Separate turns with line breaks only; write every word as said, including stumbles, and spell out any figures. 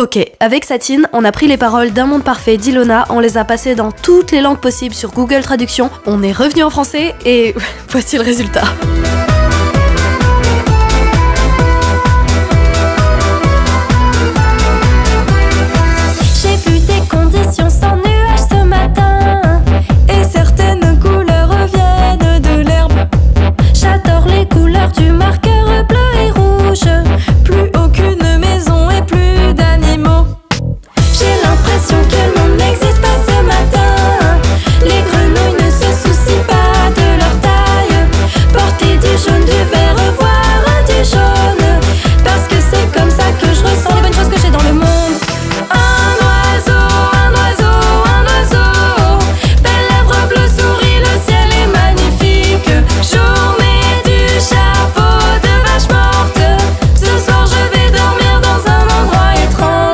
Ok, avec Satine, on a pris les paroles d'Un monde parfait d'Ilona, on les a passées dans toutes les langues possibles sur Google Traduction, on est revenu en français et voici le résultat.